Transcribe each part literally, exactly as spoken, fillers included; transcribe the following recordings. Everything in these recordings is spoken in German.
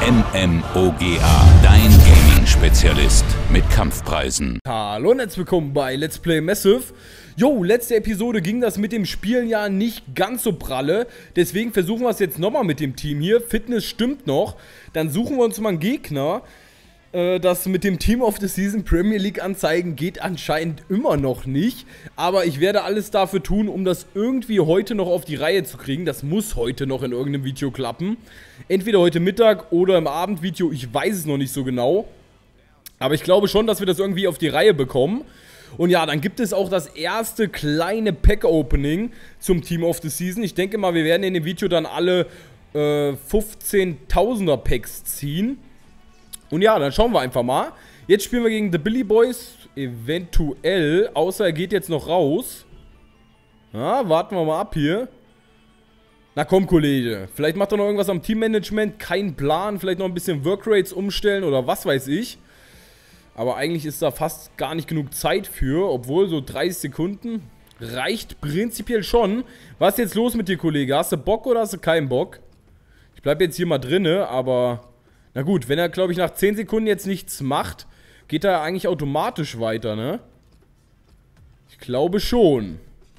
M M O G A, dein Gaming-Spezialist mit Kampfpreisen. Hallo und herzlich willkommen bei Let's Play Massive. Jo, letzte Episode ging das mit dem Spielen ja nicht ganz so pralle. Deswegen versuchen wir es jetzt nochmal mit dem Team hier. Fitness stimmt noch. Dann suchen wir uns mal einen Gegner. Das mit dem Team of the Season Premier League anzeigen geht anscheinend immer noch nicht. Aber ich werde alles dafür tun, um das irgendwie heute noch auf die Reihe zu kriegen. Das muss heute noch in irgendeinem Video klappen. Entweder heute Mittag oder im Abendvideo, ich weiß es noch nicht so genau. Aber ich glaube schon, dass wir das irgendwie auf die Reihe bekommen. Und ja, dann gibt es auch das erste kleine Pack-Opening zum Team of the Season. Ich denke mal, wir werden in dem Video dann alle äh, fünfzehntausender Packs ziehen. Und ja, dann schauen wir einfach mal. Jetzt spielen wir gegen The Billy Boys, eventuell, außer er geht jetzt noch raus. Ja, warten wir mal ab hier. Na komm, Kollege, vielleicht macht er noch irgendwas am Teammanagement, kein Plan, vielleicht noch ein bisschen Workrates umstellen oder was weiß ich. Aber eigentlich ist da fast gar nicht genug Zeit für, obwohl so dreißig Sekunden reicht prinzipiell schon. Was ist jetzt los mit dir, Kollege? Hast du Bock oder hast du keinen Bock? Ich bleibe jetzt hier mal drinne, aber... Na gut, wenn er, glaube ich, nach zehn Sekunden jetzt nichts macht, geht er eigentlich automatisch weiter, ne? Ich glaube schon.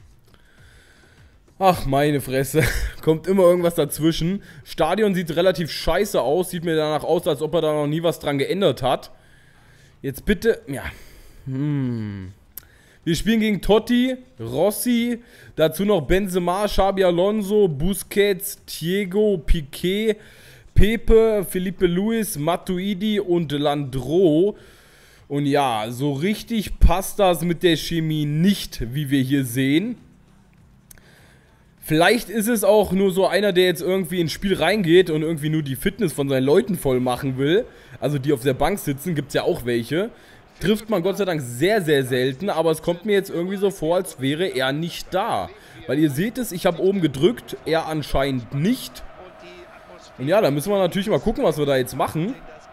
Ach, meine Fresse. Kommt immer irgendwas dazwischen. Stadion sieht relativ scheiße aus. Sieht mir danach aus, als ob er da noch nie was dran geändert hat. Jetzt bitte... Ja. Hm... Wir spielen gegen Totti, Rossi, dazu noch Benzema, Xabi Alonso, Busquets, Thiago, Piqué, Pepe, Felipe Luis, Matuidi und Landreau. Und ja, so richtig passt das mit der Chemie nicht, wie wir hier sehen. Vielleicht ist es auch nur so einer, der jetzt irgendwie ins Spiel reingeht und irgendwie nur die Fitness von seinen Leuten voll machen will. Also die auf der Bank sitzen, gibt es ja auch welche. Trifft man Gott sei Dank sehr, sehr selten, aber es kommt mir jetzt irgendwie so vor, als wäre er nicht da. Weil ihr seht es, ich habe oben gedrückt, er anscheinend nicht. Und ja, da müssen wir natürlich mal gucken, was wir da jetzt machen.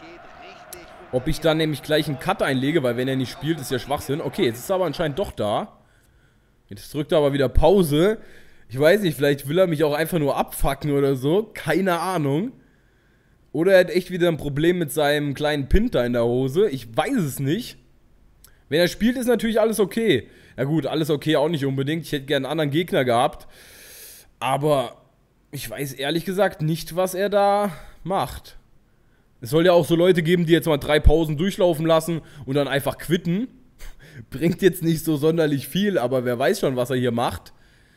Ob ich dann nämlich gleich einen Cut einlege, weil wenn er nicht spielt, ist ja Schwachsinn. Okay, jetzt ist er aber anscheinend doch da. Jetzt drückt er aber wieder Pause. Ich weiß nicht, vielleicht will er mich auch einfach nur abfucken oder so. Keine Ahnung. Oder er hat echt wieder ein Problem mit seinem kleinen Pinter in der Hose. Ich weiß es nicht. Wenn er spielt, ist natürlich alles okay. Ja gut, alles okay auch nicht unbedingt. Ich hätte gerne einen anderen Gegner gehabt. Aber... ich weiß ehrlich gesagt nicht, was er da macht. Es soll ja auch so Leute geben, die jetzt mal drei Pausen durchlaufen lassen und dann einfach quitten. Bringt jetzt nicht so sonderlich viel, aber wer weiß schon, was er hier macht.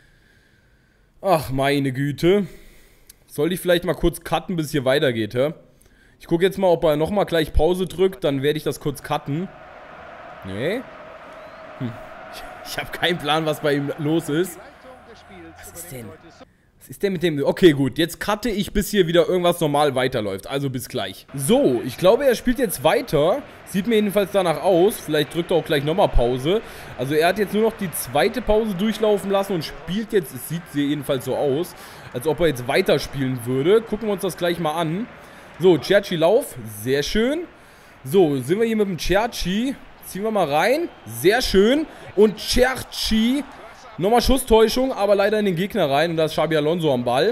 Ach, meine Güte. Soll ich vielleicht mal kurz cutten, bis es hier weitergeht, hä? Ich gucke jetzt mal, ob er nochmal gleich Pause drückt, dann werde ich das kurz cutten. Nee. Hm. Ich, ich habe keinen Plan, was bei ihm los ist. Was ist denn... Was ist denn mit dem... Okay, gut. Jetzt cutte ich, bis hier wieder irgendwas normal weiterläuft. Also bis gleich. So, ich glaube, er spielt jetzt weiter. Sieht mir jedenfalls danach aus. Vielleicht drückt er auch gleich nochmal Pause. Also er hat jetzt nur noch die zweite Pause durchlaufen lassen und spielt jetzt... Es sieht jedenfalls so aus, als ob er jetzt weiterspielen würde. Gucken wir uns das gleich mal an. So, Cerci Lauf. Sehr schön. So, sind wir hier mit dem Cerci. Ziehen wir mal rein. Sehr schön. Und Cerci... Nochmal Schusstäuschung, aber leider in den Gegner rein. Und da ist Xabi Alonso am Ball.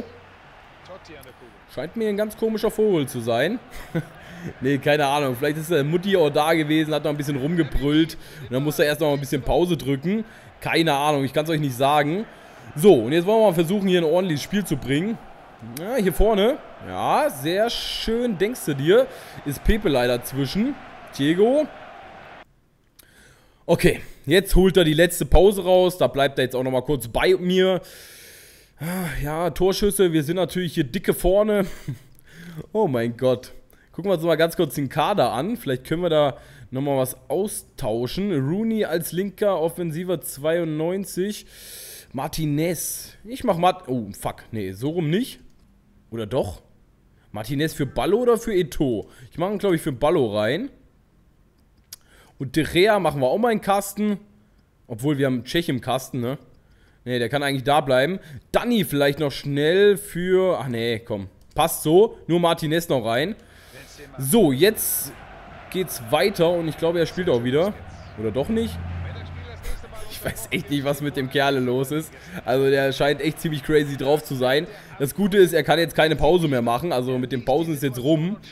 Scheint mir ein ganz komischer Vogel zu sein. Nee, keine Ahnung. Vielleicht ist der Mutti auch da gewesen, hat noch ein bisschen rumgebrüllt. Und dann muss er erst noch ein bisschen Pause drücken. Keine Ahnung, ich kann es euch nicht sagen. So, und jetzt wollen wir mal versuchen, hier ein ordentliches Spiel zu bringen. Ja, hier vorne. Ja, sehr schön, denkst du dir. Ist Pepe leider zwischen. Thiago. Okay, jetzt holt er die letzte Pause raus. Da bleibt er jetzt auch nochmal kurz bei mir. Ja, Torschüsse. Wir sind natürlich hier dicke vorne. Oh mein Gott. Gucken wir uns mal ganz kurz den Kader an. Vielleicht können wir da nochmal was austauschen. Rooney als linker Offensiver zweiundneunzig. Martinez. Ich mach Mart... Oh, fuck. Nee, so rum nicht. Oder doch? Martinez für Ballo oder für Eto'o? Ich mache ihn, glaube ich, für Ballo rein. Und De Gea machen wir auch mal in den Kasten. Obwohl, wir haben Tschech im Kasten, ne? Ne, der kann eigentlich da bleiben. Dani vielleicht noch schnell für... Ach nee, komm. Passt so. Nur Martinez noch rein. So, jetzt geht's weiter. Und ich glaube, er spielt auch wieder. Oder doch nicht? Ich weiß echt nicht, was mit dem Kerl los ist. Also der scheint echt ziemlich crazy drauf zu sein. Das Gute ist, er kann jetzt keine Pause mehr machen. Also mit den Pausen ist jetzt rum.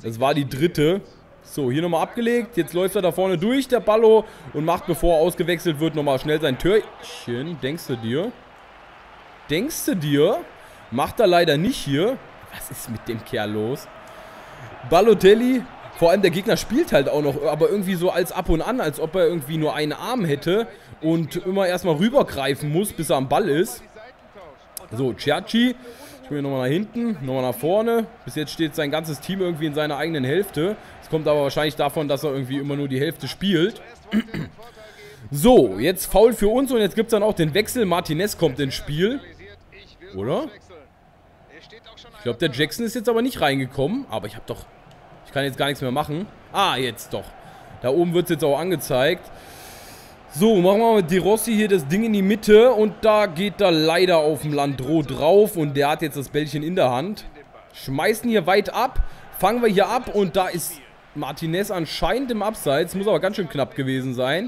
Das war die dritte. So, hier nochmal abgelegt. Jetzt läuft er da vorne durch, der Ballo. Und macht, bevor er ausgewechselt wird, nochmal schnell sein Türchen. Denkst du dir? Denkst du dir? Macht er leider nicht hier. Was ist mit dem Kerl los? Balotelli. Vor allem der Gegner spielt halt auch noch, aber irgendwie so als ab und an, als ob er irgendwie nur einen Arm hätte und immer erstmal rübergreifen muss, bis er am Ball ist. So, Cerci. Ich will nochmal nach hinten, nochmal nach vorne. Bis jetzt steht sein ganzes Team irgendwie in seiner eigenen Hälfte. Das kommt aber wahrscheinlich davon, dass er irgendwie immer nur die Hälfte spielt. So, jetzt Foul für uns und jetzt gibt es dann auch den Wechsel. Martinez kommt ins Spiel. Oder? Ich glaube, der Jackson ist jetzt aber nicht reingekommen. Aber ich habe doch... Ich kann jetzt gar nichts mehr machen. Ah, jetzt doch. Da oben wird es jetzt auch angezeigt. So, machen wir mit De Rossi hier das Ding in die Mitte. Und da geht er leider auf dem Landreau drauf. Und der hat jetzt das Bällchen in der Hand. Schmeißen hier weit ab. Fangen wir hier ab. Und da ist Martinez anscheinend im Abseits. Muss aber ganz schön knapp gewesen sein.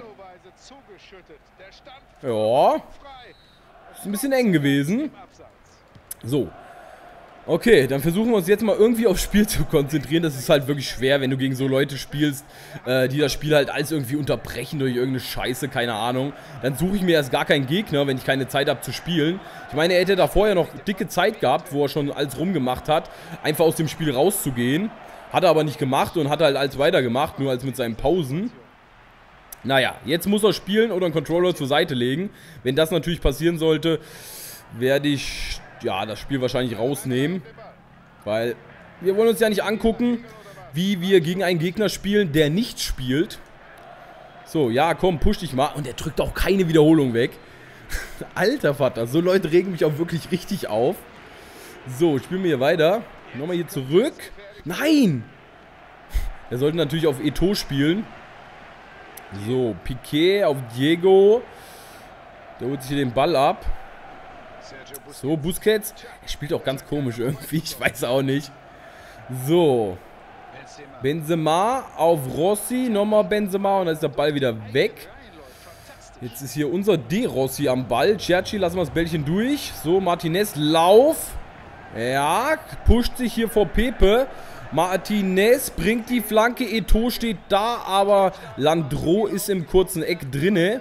Ja. Ist ein bisschen eng gewesen. So. Okay, dann versuchen wir uns jetzt mal irgendwie aufs Spiel zu konzentrieren. Das ist halt wirklich schwer, wenn du gegen so Leute spielst, äh, die das Spiel halt alles irgendwie unterbrechen durch irgendeine Scheiße, keine Ahnung. Dann suche ich mir erst gar keinen Gegner, wenn ich keine Zeit habe zu spielen. Ich meine, er hätte da vorher noch dicke Zeit gehabt, wo er schon alles rumgemacht hat, einfach aus dem Spiel rauszugehen. Hat er aber nicht gemacht und hat halt alles weitergemacht, nur als mit seinen Pausen. Naja, jetzt muss er spielen oder einen Controller zur Seite legen. Wenn das natürlich passieren sollte, werde ich... ja, das Spiel wahrscheinlich rausnehmen, weil wir wollen uns ja nicht angucken, wie wir gegen einen Gegner spielen, der nicht spielt. So, ja, komm, push dich mal. Und er drückt auch keine Wiederholung weg. Alter Vater, so Leute regen mich auch wirklich richtig auf. So, spielen wir hier weiter. Nochmal hier zurück. Nein! Er sollte natürlich auf Eto'o spielen. So, Piqué auf Diego. Der holt sich hier den Ball ab. So, Busquets. Er spielt auch ganz komisch irgendwie. Ich weiß auch nicht. So. Benzema auf Rossi. Nochmal Benzema. Und dann ist der Ball wieder weg. Jetzt ist hier unser De Rossi am Ball. Cerci, lassen wir das Bällchen durch. So, Martinez, Lauf. Ja, pusht sich hier vor Pepe. Martinez bringt die Flanke. Eto'o steht da, aber Landreau ist im kurzen Eck drinne.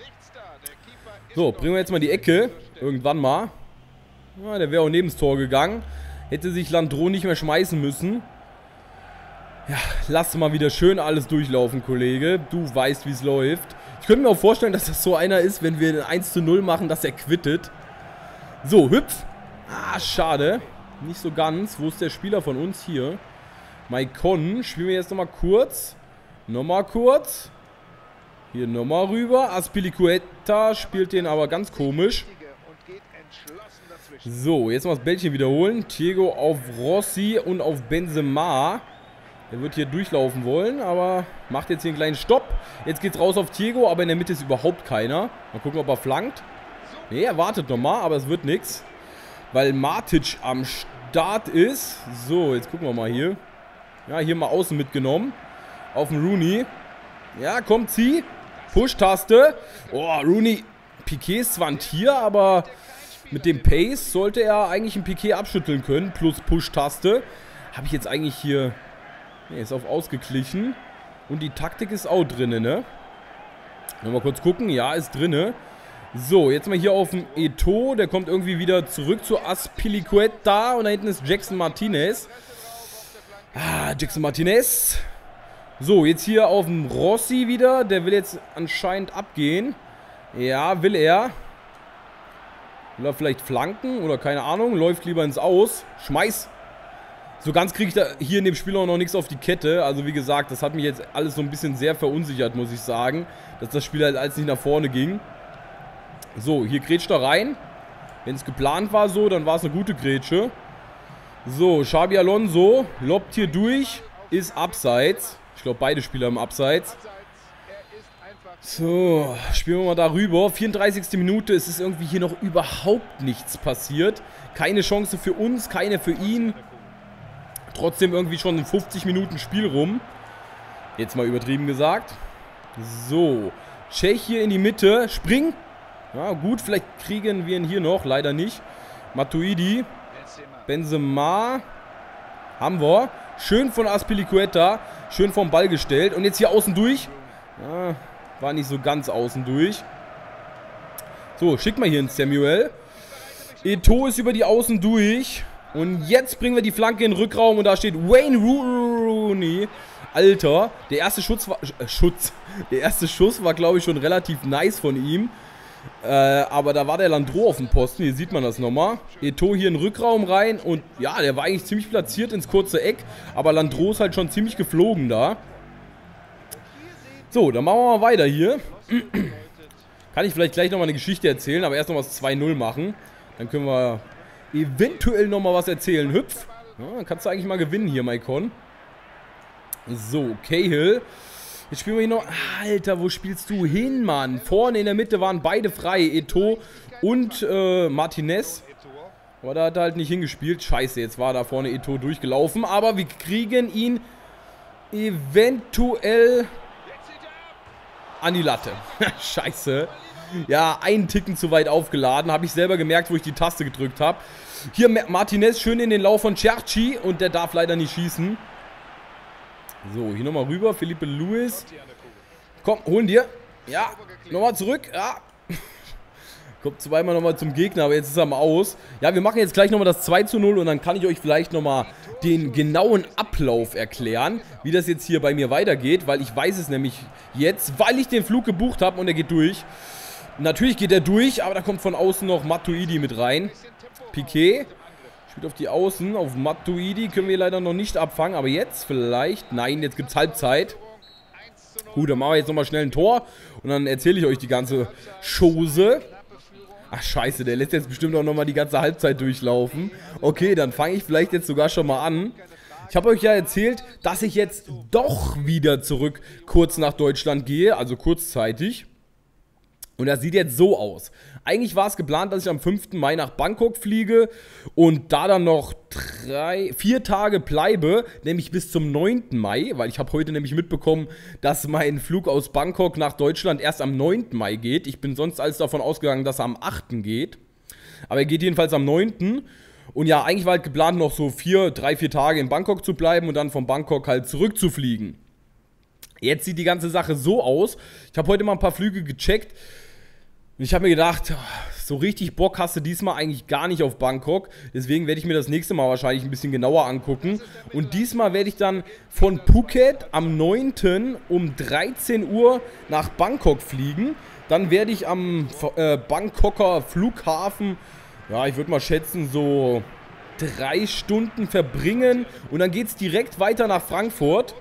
So, bringen wir jetzt mal die Ecke. Irgendwann mal. Ja, der wäre auch neben das Tor gegangen. Hätte sich Landreau nicht mehr schmeißen müssen. Ja, lass mal wieder schön alles durchlaufen, Kollege. Du weißt, wie es läuft. Ich könnte mir auch vorstellen, dass das so einer ist, wenn wir eins zu null machen, dass er quittet. So, hüpf. Ah, schade. Nicht so ganz. Wo ist der Spieler von uns hier? Maicon. Spielen wir jetzt nochmal kurz. Nochmal kurz. Hier nochmal rüber. Azpilicueta spielt den aber ganz komisch. So, jetzt mal das Bällchen wiederholen. Diego auf Rossi und auf Benzema. Er wird hier durchlaufen wollen, aber macht jetzt hier einen kleinen Stopp. Jetzt geht's raus auf Diego, aber in der Mitte ist überhaupt keiner. Mal gucken, ob er flankt. Ne, er wartet nochmal, aber es wird nichts. Weil Matic am Start ist. So, jetzt gucken wir mal hier. Ja, hier mal außen mitgenommen. Auf den Rooney. Ja, kommt sie. Push-Taste. Oh, Rooney. Piqué ist zwar ein Tier, aber mit dem Pace sollte er eigentlich einen Piqué abschütteln können. Plus Push-Taste. Habe ich jetzt eigentlich hier... Ne, ist auf ausgeglichen. Und die Taktik ist auch drinne, ne? Nochmal kurz gucken. Ja, ist drinne. So, jetzt mal hier auf den Eto'o. Der kommt irgendwie wieder zurück zu Azpilicueta. Und da hinten ist Jackson Martinez. Ah, Jackson Martinez. So, jetzt hier auf dem Rossi wieder. Der will jetzt anscheinend abgehen. Ja, will er. Will er vielleicht flanken oder keine Ahnung. Läuft lieber ins Aus. Schmeiß. So ganz kriege ich da hier in dem Spiel auch noch nichts auf die Kette. Also wie gesagt, das hat mich jetzt alles so ein bisschen sehr verunsichert, muss ich sagen. Dass das Spiel halt alles nicht nach vorne ging. So, hier grätscht er rein. Wenn es geplant war so, dann war es eine gute Grätsche. So, Xabi Alonso lobt hier durch. Ist abseits. Ich glaube, beide Spieler im Abseits. So, spielen wir mal darüber. vierunddreißigste Minute. Es ist irgendwie hier noch überhaupt nichts passiert. Keine Chance für uns, keine für ihn. Trotzdem irgendwie schon fünfzig Minuten Spiel rum. Jetzt mal übertrieben gesagt. So, Cech hier in die Mitte. Spring. Ja, gut, vielleicht kriegen wir ihn hier noch. Leider nicht. Matuidi. Benzema. Haben wir. Schön von Azpilicueta. Schön vom Ball gestellt. Und jetzt hier außen durch. Ja, war nicht so ganz außen durch. So, schick mal hier einen Samuel. Eto'o ist über die Außen durch. Und jetzt bringen wir die Flanke in den Rückraum. Und da steht Wayne Rooney. Alter, der erste Schuss war... Äh, Schutz. Der erste Schuss war, glaube ich, schon relativ nice von ihm. Äh, aber da war der Landreau auf dem Posten. Hier sieht man das nochmal. Eto'o hier in den Rückraum rein. Und ja, der war eigentlich ziemlich platziert ins kurze Eck. Aber Landreau ist halt schon ziemlich geflogen da. So, dann machen wir mal weiter hier. Kann ich vielleicht gleich nochmal eine Geschichte erzählen, aber erst noch was zwei null machen. Dann können wir eventuell nochmal was erzählen. Hüpf. Ja, dann kannst du eigentlich mal gewinnen hier, Maicon. So, Cahill. Jetzt spielen wir hier noch... Alter, wo spielst du hin, Mann? Vorne in der Mitte waren beide frei. Eto'o und äh, Martinez. Aber da hat er halt nicht hingespielt. Scheiße, jetzt war da vorne Eto'o durchgelaufen. Aber wir kriegen ihn eventuell... an die Latte. Scheiße. Ja, einen Ticken zu weit aufgeladen. Habe ich selber gemerkt, wo ich die Taste gedrückt habe. Hier Martinez schön in den Lauf von Cherchi. Und der darf leider nicht schießen. So, hier nochmal rüber. Felipe Luis. Komm, holen dir. Ja, nochmal zurück. Ja. Kommt zweimal nochmal zum Gegner, aber jetzt ist er mal aus. Ja, wir machen jetzt gleich nochmal das zwei zu null und dann kann ich euch vielleicht nochmal den genauen Ablauf erklären, wie das jetzt hier bei mir weitergeht, weil ich weiß es nämlich jetzt, weil ich den Flug gebucht habe und er geht durch. Natürlich geht er durch, aber da kommt von außen noch Matuidi mit rein. Piqué spielt auf die Außen, auf Matuidi können wir leider noch nicht abfangen, aber jetzt vielleicht, nein, jetzt gibt es Halbzeit. Gut, dann machen wir jetzt nochmal schnell ein Tor und dann erzähle ich euch die ganze Chose. Ach scheiße, der lässt jetzt bestimmt auch nochmal die ganze Halbzeit durchlaufen. Okay, dann fange ich vielleicht jetzt sogar schon mal an. Ich habe euch ja erzählt, dass ich jetzt doch wieder zurück kurz nach Deutschland gehe, also kurzzeitig. Und das sieht jetzt so aus. Eigentlich war es geplant, dass ich am fünften Mai nach Bangkok fliege und da dann noch drei, vier Tage bleibe, nämlich bis zum neunten Mai, weil ich habe heute nämlich mitbekommen, dass mein Flug aus Bangkok nach Deutschland erst am neunten Mai geht. Ich bin sonst alles davon ausgegangen, dass er am achten geht. Aber er geht jedenfalls am neunten Und ja, eigentlich war halt geplant, noch so vier, drei, vier Tage in Bangkok zu bleiben und dann von Bangkok halt zurückzufliegen. Jetzt sieht die ganze Sache so aus. Ich habe heute mal ein paar Flüge gecheckt. Und ich habe mir gedacht, so richtig Bock hast du diesmal eigentlich gar nicht auf Bangkok. Deswegen werde ich mir das nächste Mal wahrscheinlich ein bisschen genauer angucken. Und diesmal werde ich dann von Phuket am neunten um dreizehn Uhr nach Bangkok fliegen. Dann werde ich am äh, Bangkoker Flughafen, ja, ich würde mal schätzen, so drei Stunden verbringen. Und dann geht es direkt weiter nach Frankfurt.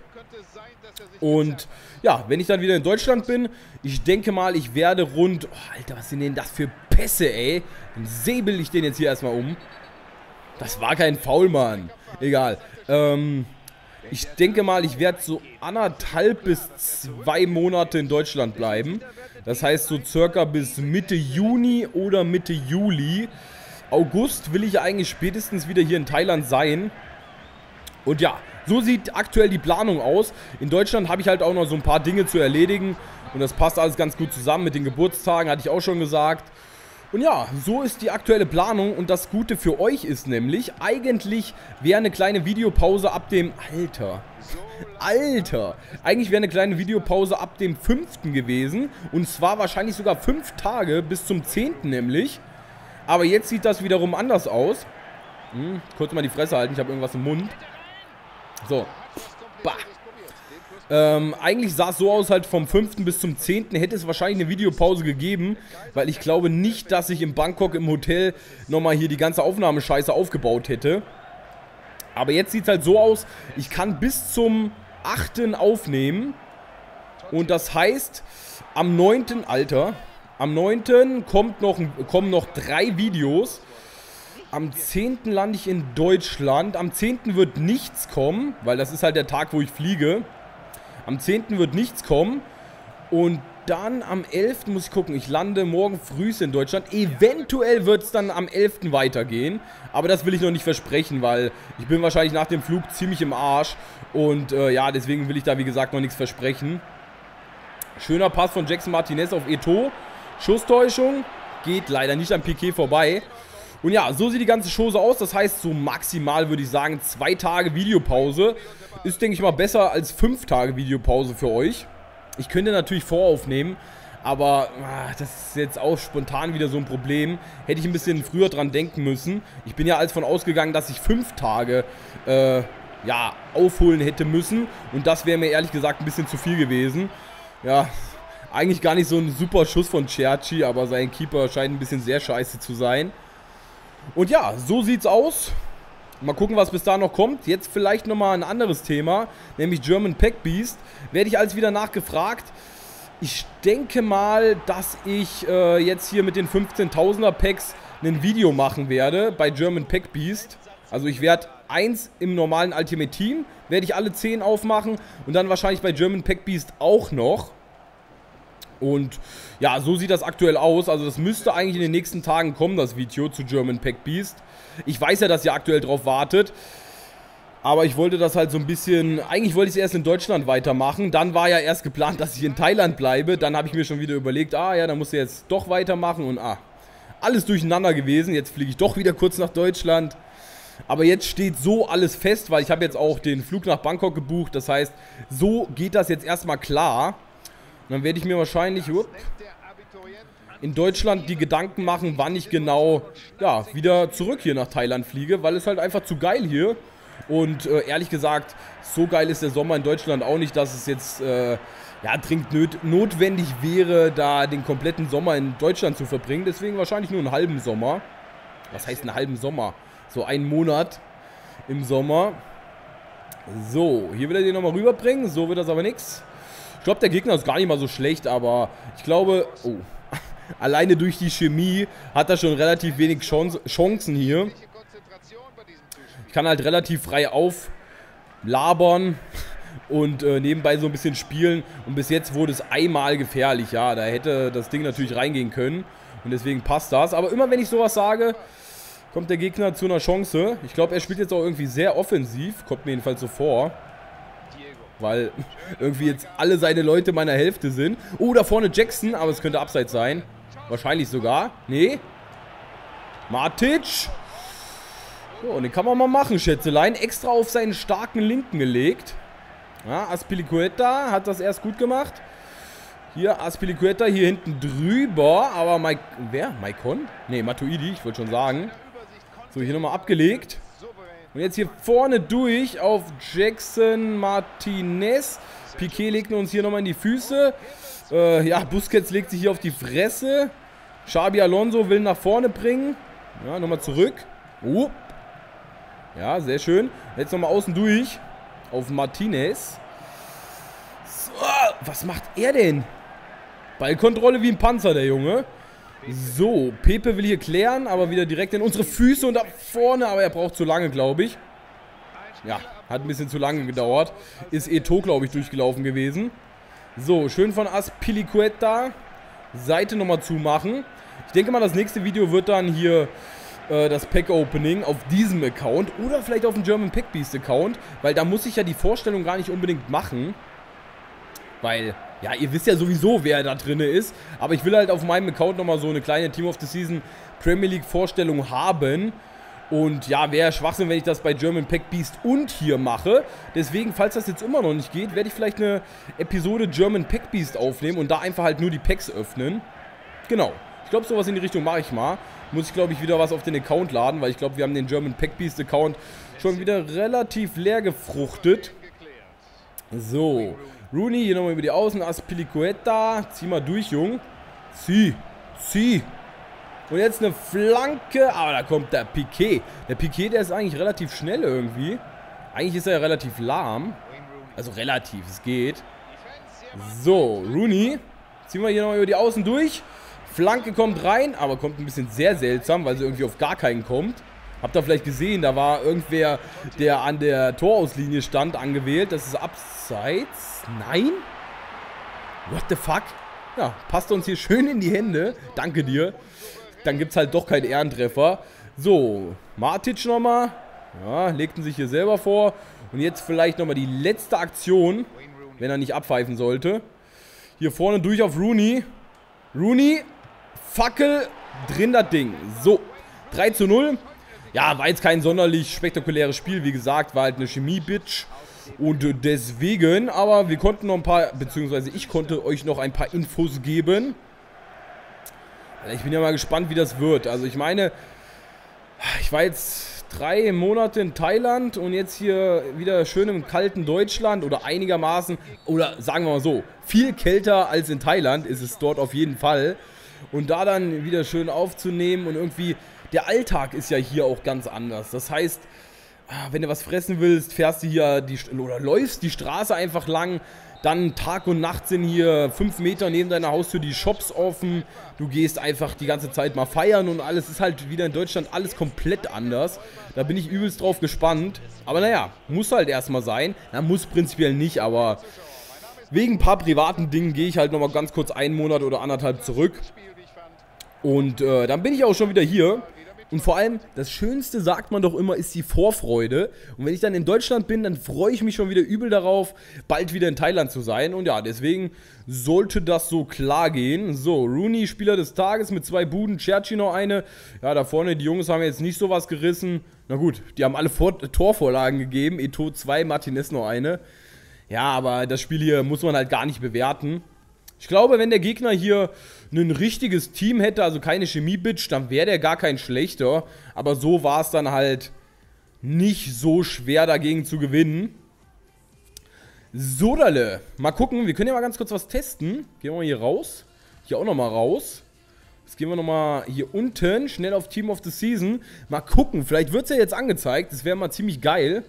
Und ja, wenn ich dann wieder in Deutschland bin, ich denke mal, ich werde rund... Oh, Alter, was sind denn das für Pässe, ey? Dann säbel ich den jetzt hier erstmal um. Das war kein Foul, Mann. Egal. Ähm, ich denke mal, ich werde so anderthalb bis zwei Monate in Deutschland bleiben. Das heißt so circa bis Mitte Juni oder Mitte Juli. August will ich eigentlich spätestens wieder hier in Thailand sein. Und ja, so sieht aktuell die Planung aus. In Deutschland habe ich halt auch noch so ein paar Dinge zu erledigen. Und das passt alles ganz gut zusammen mit den Geburtstagen, hatte ich auch schon gesagt. Und ja, so ist die aktuelle Planung. Und das Gute für euch ist nämlich, eigentlich wäre eine kleine Videopause ab dem... Alter, Alter. Eigentlich wäre eine kleine Videopause ab dem fünften gewesen. Und zwar wahrscheinlich sogar fünf Tage bis zum zehnten nämlich. Aber jetzt sieht das wiederum anders aus. Hm, kurz mal die Fresse halten, ich habe irgendwas im Mund. So. Bah. Ähm, eigentlich sah es so aus, halt vom fünften bis zum zehnten hätte es wahrscheinlich eine Videopause gegeben, weil ich glaube nicht, dass ich in Bangkok im Hotel nochmal hier die ganze Aufnahmescheiße aufgebaut hätte. Aber jetzt sieht es halt so aus, ich kann bis zum achten aufnehmen. Und das heißt, am neunten Alter, am neunten kommt noch, kommen noch drei Videos. Am zehnten lande ich in Deutschland. Am zehnten wird nichts kommen, weil das ist halt der Tag, wo ich fliege. Am zehnten wird nichts kommen. Und dann am elften muss ich gucken. Ich lande morgen früh in Deutschland. Eventuell wird es dann am elften weitergehen. Aber das will ich noch nicht versprechen, weil ich bin wahrscheinlich nach dem Flug ziemlich im Arsch. Und äh, ja, deswegen will ich da wie gesagt noch nichts versprechen. Schöner Pass von Jackson Martinez auf Eto'o. Schusstäuschung. Geht leider nicht an Piqué vorbei. Und ja, so sieht die ganze Show so aus. Das heißt, so maximal würde ich sagen, zwei Tage Videopause. Ist, denke ich mal, besser als fünf Tage Videopause für euch. Ich könnte natürlich voraufnehmen, aber ah, das ist jetzt auch spontan wieder so ein Problem. Hätte ich ein bisschen früher dran denken müssen. Ich bin ja als von ausgegangen, dass ich fünf Tage äh, ja, aufholen hätte müssen. Und das wäre mir ehrlich gesagt ein bisschen zu viel gewesen. Ja, eigentlich gar nicht so ein super Schuss von Cherchi, aber sein Keeper scheint ein bisschen sehr scheiße zu sein. Und ja, so sieht's aus. Mal gucken, was bis da noch kommt. Jetzt vielleicht nochmal ein anderes Thema, nämlich German Pack Beast. Werde ich alles wieder nachgefragt. Ich denke mal, dass ich äh, jetzt hier mit den fünfzehntausender Packs ein Video machen werde bei German Pack Beast. Also ich werde eins im normalen Ultimate Team, werde ich alle zehn aufmachen und dann wahrscheinlich bei German Pack Beast auch noch. Und ja, so sieht das aktuell aus. Also das müsste eigentlich in den nächsten Tagen kommen, das Video zu German Pack Beast. Ich weiß ja, dass ihr aktuell drauf wartet. Aber ich wollte das halt so ein bisschen... Eigentlich wollte ich es erst in Deutschland weitermachen. Dann war ja erst geplant, dass ich in Thailand bleibe. Dann habe ich mir schon wieder überlegt, ah ja, dann musst du jetzt doch weitermachen. Und ah, alles durcheinander gewesen. Jetzt fliege ich doch wieder kurz nach Deutschland. Aber jetzt steht so alles fest, weil ich habe jetzt auch den Flug nach Bangkok gebucht. Das heißt, so geht das jetzt erstmal klar. Und dann werde ich mir wahrscheinlich up, in Deutschland die Gedanken machen, wann ich genau ja, wieder zurück hier nach Thailand fliege, weil es halt einfach zu geil hier. Und äh, ehrlich gesagt, so geil ist der Sommer in Deutschland auch nicht, dass es jetzt äh, ja, dringend nöt notwendig wäre, da den kompletten Sommer in Deutschland zu verbringen. Deswegen wahrscheinlich nur einen halben Sommer. Was heißt einen halben Sommer? So einen Monat im Sommer. So, hier will er den nochmal rüberbringen. So wird das aber nichts. Ich glaube, der Gegner ist gar nicht mal so schlecht, aber ich glaube, oh, alleine durch die Chemie hat er schon relativ wenig Chance, Chancen hier. Ich kann halt relativ frei auflabern und äh, nebenbei so ein bisschen spielen. Und bis jetzt wurde es einmal gefährlich, ja, da hätte das Ding natürlich reingehen können. Und deswegen passt das. Aber immer wenn ich sowas sage, kommt der Gegner zu einer Chance. Ich glaube, er spielt jetzt auch irgendwie sehr offensiv, kommt mir jedenfalls so vor. Weil irgendwie jetzt alle seine Leute meiner Hälfte sind. Oh, da vorne Jackson, aber es könnte abseits sein. Wahrscheinlich sogar. Nee. Matic. So, und den kann man mal machen, Schätzelein. Extra auf seinen starken Linken gelegt. Ja, Azpilicueta hat das erst gut gemacht. Hier Azpilicueta hier hinten drüber. Aber Mike, wer? Maicon? Nee, Matuidi, ich wollte schon sagen. So, hier nochmal abgelegt. Und jetzt hier vorne durch auf Jackson Martinez. Piqué legt uns hier nochmal in die Füße. Äh, ja, Busquets legt sich hier auf die Fresse. Xabi Alonso will nach vorne bringen. Ja, nochmal zurück. Oh. Ja, sehr schön. Jetzt nochmal außen durch auf Martinez. So, was macht er denn? Ballkontrolle wie ein Panzer, der Junge. So, Pepe will hier klären, aber wieder direkt in unsere Füße und da vorne, aber er braucht zu lange, glaube ich. Ja, hat ein bisschen zu lange gedauert. Ist Eto'o, glaube ich, durchgelaufen gewesen. So, schön von Azpilicueta. Seite nochmal zumachen. Ich denke mal, das nächste Video wird dann hier äh, das Pack-Opening auf diesem Account oder vielleicht auf dem German Pack Beast Account, weil da muss ich ja die Vorstellung gar nicht unbedingt machen. Weil... ja, ihr wisst ja sowieso, wer da drin ist. Aber ich will halt auf meinem Account nochmal so eine kleine Team of the Season Premier League Vorstellung haben. Und ja, wäre Schwachsinn, wenn ich das bei German Pack Beast und hier mache. Deswegen, falls das jetzt immer noch nicht geht, werde ich vielleicht eine Episode German Pack Beast aufnehmen und da einfach halt nur die Packs öffnen. Genau. Ich glaube, sowas in die Richtung mache ich mal. Muss ich, glaube ich, wieder was auf den Account laden, weil ich glaube, wir haben den German Pack Beast Account schon wieder relativ leer gefruchtet. So. Rooney, hier nochmal über die Außen. Azpilicueta. Zieh mal durch, Jung. Zieh. Zieh. Und jetzt eine Flanke. Aber da kommt der Piqué. Der Piqué, der ist eigentlich relativ schnell irgendwie. Eigentlich ist er ja relativ lahm. Also relativ, es geht. So, Rooney. Ziehen wir hier nochmal über die Außen durch. Flanke kommt rein, aber kommt ein bisschen sehr seltsam, weil sie irgendwie auf gar keinen kommt. Habt ihr vielleicht gesehen, da war irgendwer, der an der Torauslinie stand, angewählt. Das ist abseits. Nein? What the fuck? Ja, passt uns hier schön in die Hände. Danke dir. Dann gibt es halt doch keinen Ehrentreffer. So, Matic nochmal. Ja, legten sich hier selber vor. Und jetzt vielleicht nochmal die letzte Aktion, wenn er nicht abpfeifen sollte. Hier vorne durch auf Rooney. Rooney, Fackel, drin das Ding. So. drei zu null. Ja, war jetzt kein sonderlich spektakuläres Spiel. Wie gesagt, war halt eine Chemie-Bitch. Und deswegen, aber wir konnten noch ein paar, beziehungsweise ich konnte euch noch ein paar Infos geben. Ich bin ja mal gespannt, wie das wird. Also ich meine, ich war jetzt drei Monate in Thailand und jetzt hier wieder schön im kalten Deutschland oder einigermaßen, oder sagen wir mal so, viel kälter als in Thailand ist es dort auf jeden Fall. Und da dann wieder schön aufzunehmen und irgendwie, der Alltag ist ja hier auch ganz anders. Das heißt, wenn du was fressen willst, fährst du hier die, oder läufst die Straße einfach lang, dann Tag und Nacht sind hier fünf Meter neben deiner Haustür die Shops offen, du gehst einfach die ganze Zeit mal feiern und alles ist halt wieder in Deutschland alles komplett anders. Da bin ich übelst drauf gespannt, aber naja, muss halt erstmal sein, na, muss prinzipiell nicht, aber wegen ein paar privaten Dingen gehe ich halt nochmal ganz kurz einen Monat oder anderthalb zurück und äh, dann bin ich auch schon wieder hier. Und vor allem, das Schönste, sagt man doch immer, ist die Vorfreude. Und wenn ich dann in Deutschland bin, dann freue ich mich schon wieder übel darauf, bald wieder in Thailand zu sein. Und ja, deswegen sollte das so klar gehen. So, Rooney, Spieler des Tages mit zwei Buden, Cherchi noch eine. Ja, da vorne, die Jungs haben jetzt nicht sowas gerissen. Na gut, die haben alle Vor- Torvorlagen gegeben. Eto'o zwei, Martinez noch eine. Ja, aber das Spiel hier muss man halt gar nicht bewerten. Ich glaube, wenn der Gegner hier ein richtiges Team hätte, also keine Chemie-Bitch, dann wäre der gar kein schlechter. Aber so war es dann halt nicht so schwer dagegen zu gewinnen. Sodale. Mal gucken, wir können ja mal ganz kurz was testen. Gehen wir mal hier raus. Hier auch nochmal raus. Jetzt gehen wir nochmal hier unten, schnell auf Team of the Season. Mal gucken, vielleicht wird es ja jetzt angezeigt. Das wäre mal ziemlich geil.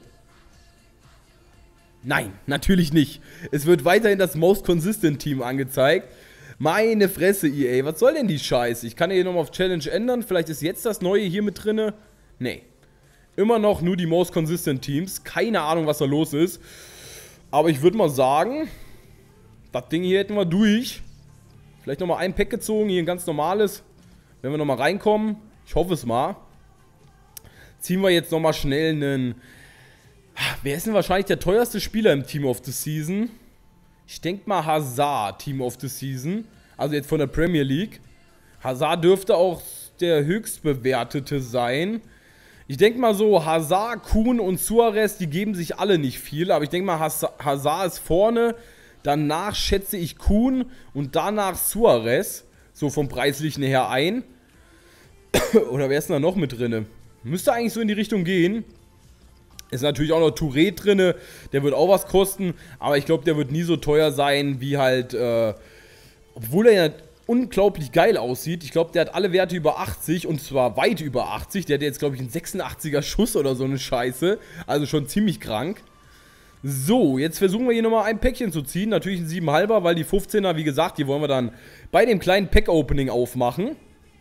Nein, natürlich nicht. Es wird weiterhin das Most Consistent Team angezeigt. Meine Fresse, E A. Was soll denn die Scheiße? Ich kann hier nochmal auf Challenge ändern. Vielleicht ist jetzt das Neue hier mit drinne. Nee. Immer noch nur die Most Consistent Teams. Keine Ahnung, was da los ist. Aber ich würde mal sagen, das Ding hier hätten wir durch. Vielleicht nochmal ein Pack gezogen. Hier ein ganz normales. Wenn wir nochmal reinkommen. Ich hoffe es mal. Ziehen wir jetzt nochmal schnell einen... Wer ist denn wahrscheinlich der teuerste Spieler im Team of the Season? Ich denke mal Hazard, Team of the Season. Also jetzt von der Premier League. Hazard dürfte auch der höchstbewertete sein. Ich denke mal so, Hazard, Kuhn und Suarez, die geben sich alle nicht viel. Aber ich denke mal, Hazard ist vorne. Danach schätze ich Kuhn und danach Suarez. So vom Preislichen her ein. Oder wer ist denn da noch mit drin? Müsste eigentlich so in die Richtung gehen. Ist natürlich auch noch Touré drin, der wird auch was kosten, aber ich glaube, der wird nie so teuer sein, wie halt, äh, obwohl er ja unglaublich geil aussieht. Ich glaube, der hat alle Werte über achtzig und zwar weit über achtzig. Der hat jetzt, glaube ich, einen sechsundachtziger Schuss oder so eine Scheiße, also schon ziemlich krank. So, jetzt versuchen wir hier nochmal ein Päckchen zu ziehen, natürlich ein sieben Komma fünfer, weil die fünfzehner, wie gesagt, die wollen wir dann bei dem kleinen Pack-Opening aufmachen.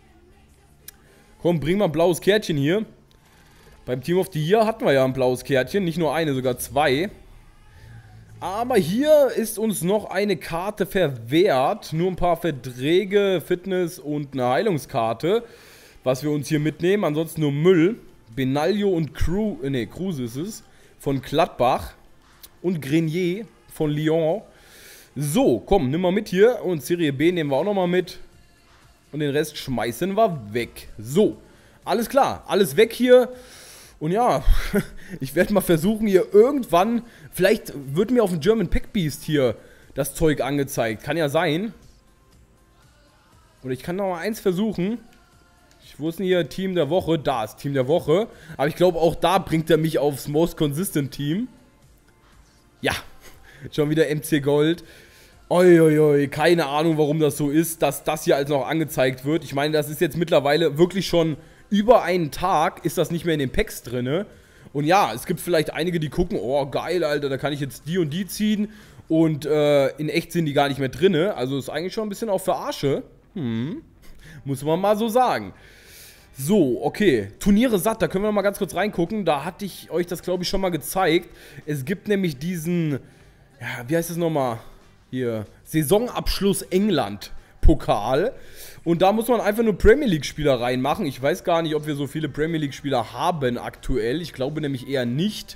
Komm, bring mal ein blaues Kärtchen hier. Beim Team of the Year hatten wir ja ein blaues Kärtchen, nicht nur eine, sogar zwei. Aber hier ist uns noch eine Karte verwehrt. Nur ein paar Verträge, Fitness und eine Heilungskarte, was wir uns hier mitnehmen. Ansonsten nur Müll. Benaglio und Crew, ne, Cruz ist es, von Gladbach. Und Grenier von Lyon. So, komm, nimm mal mit hier. Und Serie B nehmen wir auch nochmal mit. Und den Rest schmeißen wir weg. So, alles klar, alles weg hier. Und ja, ich werde mal versuchen hier irgendwann, vielleicht wird mir auf dem German Pack Beast hier das Zeug angezeigt. Kann ja sein. Oder ich kann noch mal eins versuchen. Wo ist denn hier Team der Woche? Da ist Team der Woche. Aber ich glaube, auch da bringt er mich aufs Most Consistent Team. Ja, schon wieder M C Gold. Uiuiui, keine Ahnung, warum das so ist, dass das hier als noch angezeigt wird. Ich meine, das ist jetzt mittlerweile wirklich schon... Über einen Tag ist das nicht mehr in den Packs drin. Und ja, es gibt vielleicht einige, die gucken, oh geil, Alter, da kann ich jetzt die und die ziehen. Und äh, in echt sind die gar nicht mehr drin. Also ist eigentlich schon ein bisschen auf Verarsche. Hm, muss man mal so sagen. So, okay. Turniere satt, da können wir noch mal ganz kurz reingucken. Da hatte ich euch das, glaube ich, schon mal gezeigt. Es gibt nämlich diesen, ja, wie heißt das nochmal? Hier, Saisonabschluss England Pokal. Und da muss man einfach nur Premier League Spieler reinmachen. Ich weiß gar nicht, ob wir so viele Premier League Spieler haben aktuell. Ich glaube nämlich eher nicht.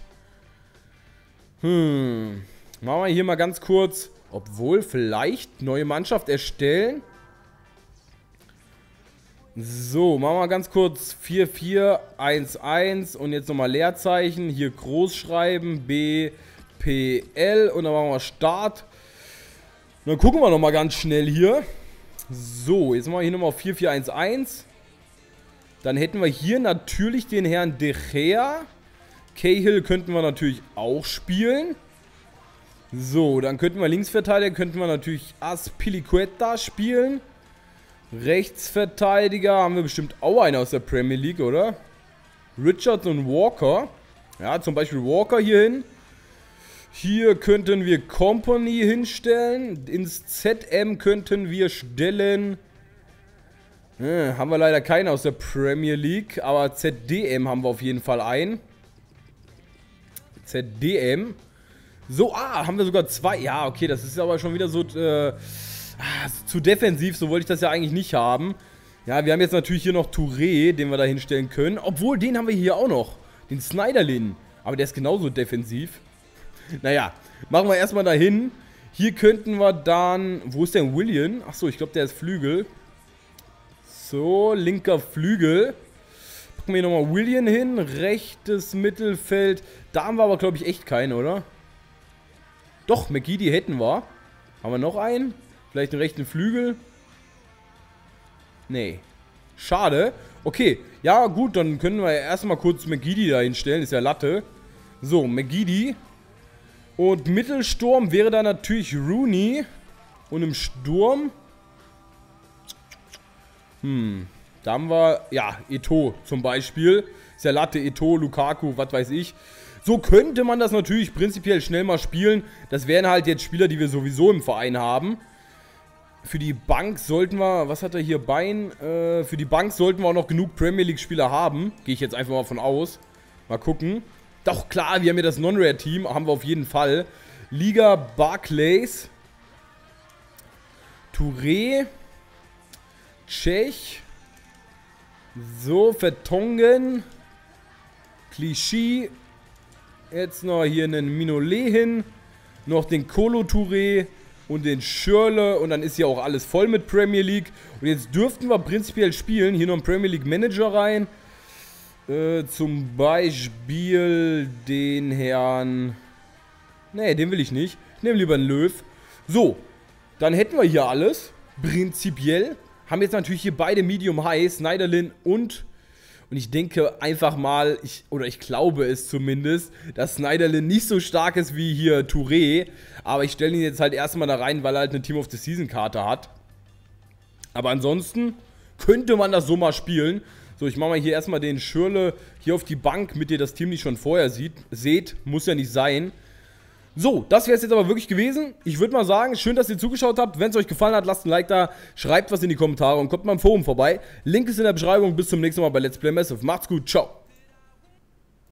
Hm. Machen wir hier mal ganz kurz. Obwohl, vielleicht neue Mannschaft erstellen. So, machen wir ganz kurz vier vier eins eins und jetzt nochmal Leerzeichen. Hier groß schreiben, B P L und dann machen wir Start. Und dann gucken wir nochmal ganz schnell hier. So, jetzt machen wir hier nochmal vier vier eins eins. Dann hätten wir hier natürlich den Herrn De Gea. Cahill könnten wir natürlich auch spielen. So, dann könnten wir Linksverteidiger, könnten wir natürlich Azpilicueta spielen. Rechtsverteidiger haben wir bestimmt auch einen aus der Premier League, oder? Richards und Walker. Ja, zum Beispiel Walker hier hin. Hier könnten wir Company hinstellen. Ins Z M könnten wir stellen. Hm, haben wir leider keinen aus der Premier League. Aber Z D M haben wir auf jeden Fall einen. Z D M. So, ah, haben wir sogar zwei. Ja, okay, das ist aber schon wieder so äh, zu defensiv. So wollte ich das ja eigentlich nicht haben. Ja, wir haben jetzt natürlich hier noch Touré, den wir da hinstellen können. Obwohl, den haben wir hier auch noch. Den Snyderlin. Aber der ist genauso defensiv. Naja, machen wir erstmal dahin. Hier könnten wir dann... Wo ist denn William? Achso, ich glaube, der ist Flügel. So, linker Flügel. Packen wir hier nochmal William hin. Rechtes Mittelfeld. Da haben wir aber, glaube ich, echt keinen, oder? Doch, McGeady hätten wir. Haben wir noch einen? Vielleicht einen rechten Flügel? Nee. Schade. Okay, ja gut, dann können wir erstmal kurz McGeady da hinstellen. Ist ja Latte. So, McGeady. Und Mittelsturm wäre da natürlich Rooney. Und im Sturm... Hm, da haben wir, ja, Eto'o zum Beispiel. Ist ja Latte, Eto'o, Lukaku, was weiß ich. So könnte man das natürlich prinzipiell schnell mal spielen. Das wären halt jetzt Spieler, die wir sowieso im Verein haben. Für die Bank sollten wir, was hat er hier, Bein? Äh, für die Bank sollten wir auch noch genug Premier League Spieler haben. Gehe ich jetzt einfach mal von aus. Mal gucken. Doch klar, wir haben hier das Non-Rare-Team, haben wir auf jeden Fall. Liga Barclays. Touré. Tschech. So, Vertongen. Clichy. Jetzt noch hier einen Minolet hin. Noch den Kolo Touré. Und den Schürrle. Und dann ist hier auch alles voll mit Premier League. Und jetzt dürften wir prinzipiell spielen. Hier noch ein Premier League Manager rein. Äh, zum Beispiel den Herrn... Nee, den will ich nicht. Ich nehme lieber einen Löw. So, dann hätten wir hier alles. Prinzipiell. Haben jetzt natürlich hier beide Medium High. Snyderlin und... Und ich denke einfach mal, ich, oder ich glaube es zumindest, dass Snyderlin nicht so stark ist wie hier Touré. Aber ich stelle ihn jetzt halt erstmal da rein, weil er halt eine Team of the Season Karte hat. Aber ansonsten könnte man das so mal spielen. So, ich mache mal hier erstmal den Schürrle hier auf die Bank, damit ihr das Team nicht schon vorher sieht, seht. Muss ja nicht sein. So, das wäre es jetzt aber wirklich gewesen. Ich würde mal sagen, schön, dass ihr zugeschaut habt. Wenn es euch gefallen hat, lasst ein Like da, schreibt was in die Kommentare und kommt mal im Forum vorbei. Link ist in der Beschreibung. Bis zum nächsten Mal bei Let's Play Massive. Macht's gut, ciao.